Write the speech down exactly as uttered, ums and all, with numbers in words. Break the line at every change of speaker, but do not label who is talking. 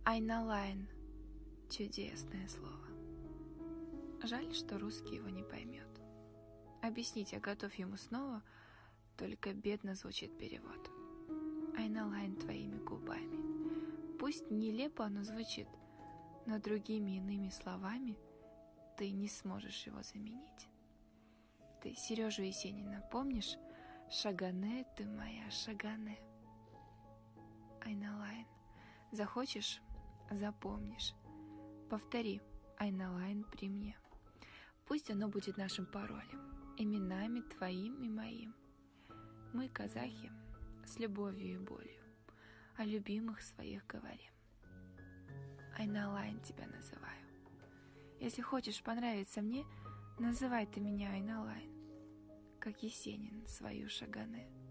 Айналайн. Чудесное слово. Жаль, что русский его не поймет. Объяснить я готов ему снова, только бедно звучит перевод. Айналайн твоими губами. Пусть нелепо оно звучит, но другими иными словами ты не сможешь его заменить. Ты Сережу Есенина помнишь? Шагане ты моя, шагане. Айналайн. Захочешь — запомнишь. Повтори Айналайн при мне. Пусть оно будет нашим паролем, именами твоим и моим. Мы, казахи, с любовью и болью о любимых своих говорим. Айналайн тебя называю. Если хочешь понравиться мне, называй ты меня Айналайн, как Есенин свою шагане.